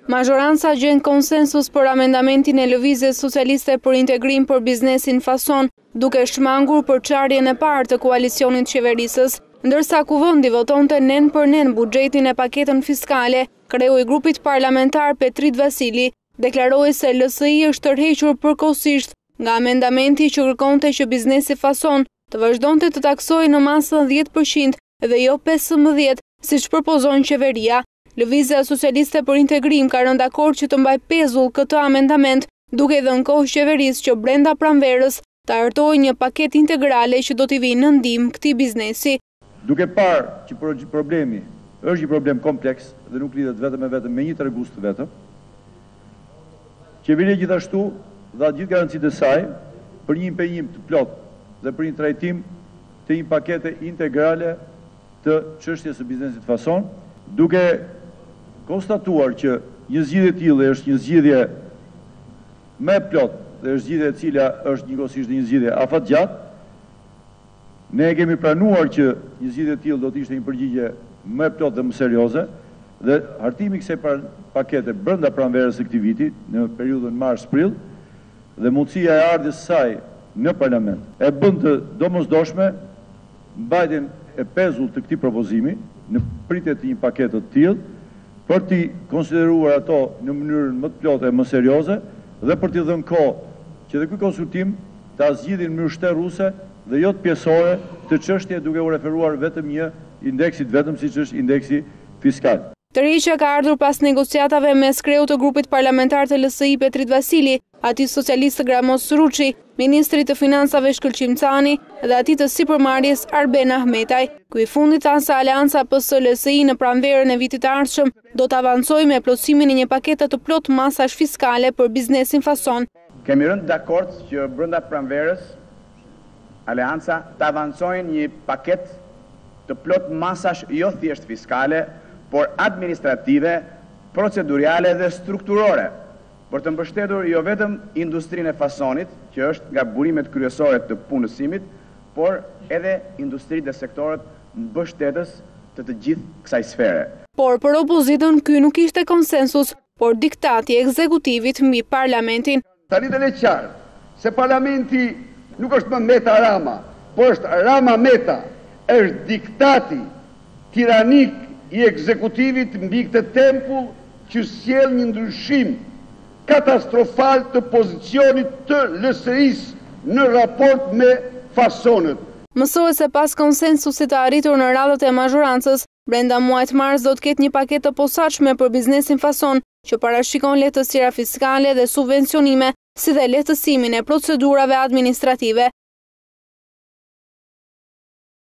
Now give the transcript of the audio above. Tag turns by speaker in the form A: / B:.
A: Majoranca gjen konsensus për amendamentin e Lëvizjes Socialiste për integrim për biznesin fason, duke shmangur për çarjen e parë të koalicionit qeverisës, ndërsa Kuvendi votonte nen për nen buxhetin e paketën fiskale. Kreu i grupit parlamentar Petrit Vasili deklaroi se LSI është tërhequr përkohësisht nga amendamenti që kërkonte që biznesi fason të vazhdonte të taksojë në masën 10% dhe jo 15%, siç propozon qeveria. Lëvizja Socialiste për Integrim ka rënë dakord që të mbaj pezull këtë amendament, duke dhënë kohë qeverisë që brenda pranverës të hartojë një paketë integrale që do t'i vijë në ndihmë këtij biznesi.
B: Duke parë që problemi është një problem kompleks dhe nuk lidhet vetëm me një tregus të vetëm, qeveria gjithashtu dha gjithë garancitë e saj për një impenjim të plot dhe për një trajtim të një pakete integrale të çështjes së biznesit fason, duke konstatuar që një zgjidhje e tillë është një zgjidhje më e plot dhe është zgjidhje e cila është njëkohësisht një zgjidhje afatgjatë. Ne kemi pranuar që një zgjidhje e tillë do të ishte një përgjigje më e plot dhe më serioze dhe hartimi i kësaj pakete brenda pranverës së këtij viti në periudhën mars-prill dhe mundësia e ardhjes së saj në parlament e bën të domosdoshme mbajtjen e pezullt të këtij propozimi në pritje të një pakete të tillë për t'i konsideruar ato në mënyrën më të plotë e më serioze dhe për t'i dhënë kohë që dhe ky konsultim ta zgjidhin në mënyrë shtërruese dhe jo të pjesore të çështje duke u referuar vetëm një indeksit vetëm siç është indeksi fiskal.
A: Tërheqja ka ardhur pas negociatave mes kreut të grupit parlamentar të LSI Petrit Vasili, atij socialist Gramos Ruçi, ministrit të financave Shkëlqim Cani dhe atij të sipërmarrjes Arben Ahmetaj. Ky i fundit than se Aleanca PS-LSI në pranverën e vitit të ardhshëm do të avancojë me plotësimin e një pakete të plot masash fiskale për biznesin fason.
C: Kemi rënë dakord që brenda pranverës Aleanca të avancojë një paketë të plot masash jo thjesht fiskale, por administrative, procedurale dhe strukturore, për të mbështetur jo vetëm industrinë e fasonit, që është nga burimet kryesore të punësimit, por edhe industritë dhe sektorët mbështetës të gjithë kësaj sfere.
A: Por për opozitën ky nuk ishte konsensus, por diktati i ekzekutivit mbi parlamentin.
D: Tani dhe qartë se parlamenti nuk është më Meta Rama, por është Rama Meta, është diktati tiranik i ekzekutivit mbi këtë tempull që sjell një ndryshim katastrofal të pozicionit të LSI-s në raport me fasonët.
A: Mësohet se pas konsensusit të arritur në radhët e mazhorancës, brenda muajit mars do të ketë një paketë të posaçme për biznesin fason, që parashikon lehtësira fiskale dhe subvencionime, si dhe lehtësimin e procedurave administrative.